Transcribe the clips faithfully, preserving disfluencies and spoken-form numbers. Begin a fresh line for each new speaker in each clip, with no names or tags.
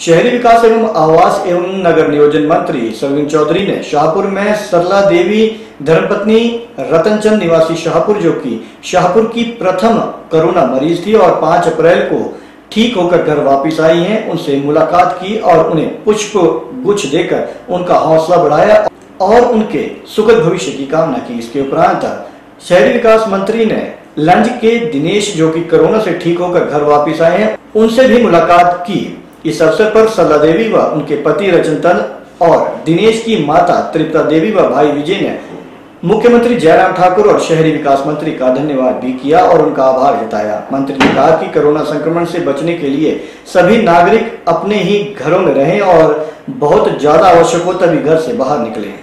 शहरी विकास एवं आवास एवं नगर नियोजन मंत्री सरवीन चौधरी ने शाहपुर में सरला देवी धर्मपत्नी रतनचंद निवासी शाहपुर, जो कि शाहपुर की प्रथम कोरोना मरीज थी और पाँच अप्रैल को ठीक होकर घर वापस आई हैं, उनसे मुलाकात की और उन्हें पुष्प गुच्छ देकर उनका हौसला बढ़ाया और उनके सुखद भविष्य की कामना की। इसके उपरांत शहरी विकास मंत्री ने लंज के दिनेश, जो कि कोरोना से ठीक होकर घर वापस आए हैं, उनसे भी मुलाकात की। इस अवसर पर सरला देवी व उनके पति रजनतन और दिनेश की माता तृप्ता देवी व भाई विजय ने मुख्यमंत्री जयराम ठाकुर और शहरी विकास मंत्री का धन्यवाद भी किया और उनका आभार जताया। मंत्री ने कहा कि कोरोना संक्रमण से बचने के लिए सभी नागरिक अपने ही घरों में रहें और बहुत ज्यादा आवश्यक हो तभी घर से बाहर निकलें।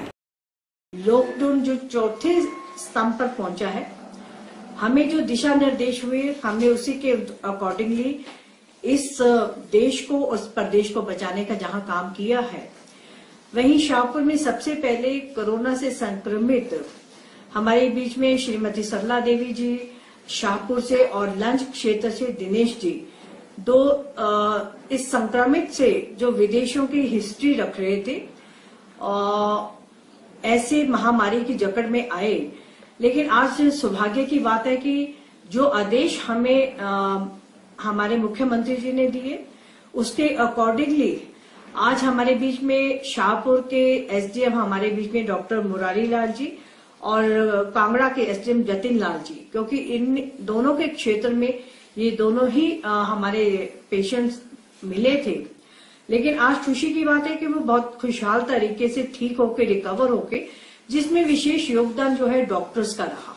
लॉकडाउन जो चौथे स्तंभ पर पहुंचा है, हमें जो दिशा निर्देश हुए, हमने उसी के अकॉर्डिंगली इस देश को, उस प्रदेश को बचाने का जहां काम किया है, वहीं शाहपुर में सबसे पहले कोरोना से संक्रमित हमारे बीच में श्रीमती सरला देवी जी शाहपुर से और लंज क्षेत्र से दिनेश जी, दो आ, इस संक्रमित से जो विदेशों की हिस्ट्री रख रहे थे, आ, ऐसे महामारी की जकड़ में आए। लेकिन आज सौभाग्य की बात है कि जो आदेश हमें आ, हमारे मुख्यमंत्री जी ने दिए, उसके अकॉर्डिंगली आज हमारे बीच में शाहपुर के एसडीएम हमारे बीच में डॉक्टर मुरारी लाल जी और कांगड़ा के एसडीएम जतिन लाल जी, क्योंकि इन दोनों के क्षेत्र में ये दोनों ही आ, हमारे पेशेंट्स मिले थे। लेकिन आज खुशी की बात है कि वो बहुत खुशहाल तरीके से ठीक होके रिकवर होके, जिसमें विशेष योगदान जो है डॉक्टर्स का रहा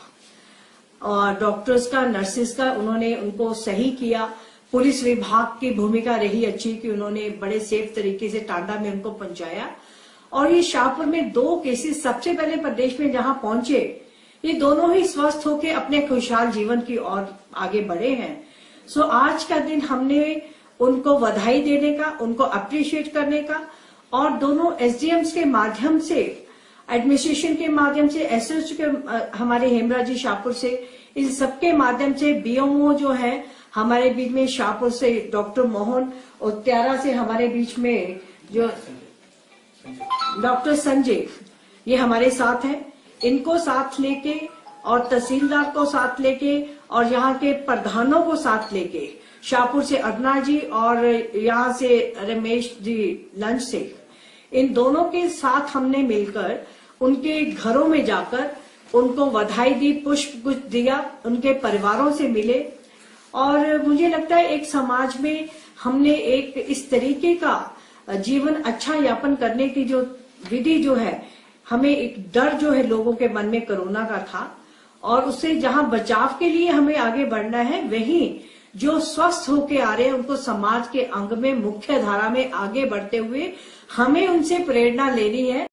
और डॉक्टर्स का, नर्सेस का, उन्होंने उनको सही किया। पुलिस विभाग की भूमिका रही अच्छी कि उन्होंने बड़े सेफ तरीके से टांडा में उनको पहुंचाया। और ये शाहपुर में दो केसेस सबसे पहले प्रदेश में जहां पहुंचे, ये दोनों ही स्वस्थ होके अपने खुशहाल जीवन की ओर आगे बढ़े हैं। सो आज का दिन हमने उनको बधाई देने का, उनको अप्रिशिएट करने का और दोनों एसडीएम्स के माध्यम से, एडमिनिस्ट्रेशन के माध्यम से, एसएच के हमारे हेमराज जी शाहपुर से, इन सबके माध्यम से बीएमओ जो है हमारे बीच में शाहपुर से डॉक्टर मोहन और त्यारा से हमारे बीच में जो डॉक्टर संजय, ये हमारे साथ हैं। इनको साथ लेके और तहसीलदार को साथ लेके और यहाँ के प्रधानों को साथ लेके, शाहपुर से अदना जी और यहाँ से रमेश जी लंच से, इन दोनों के साथ हमने मिलकर उनके घरों में जाकर उनको बधाई दी, पुष्प गुच्छ दिया, उनके परिवारों से मिले। और मुझे लगता है एक समाज में हमने एक इस तरीके का जीवन अच्छा यापन करने की जो विधि जो है, हमें एक डर जो है लोगों के मन में कोरोना का था और उससे जहां बचाव के लिए हमें आगे बढ़ना है, वहीं जो स्वस्थ होके आ रहे हैं उनको समाज के अंग में, मुख्य धारा में आगे बढ़ते हुए हमें उनसे प्रेरणा लेनी है।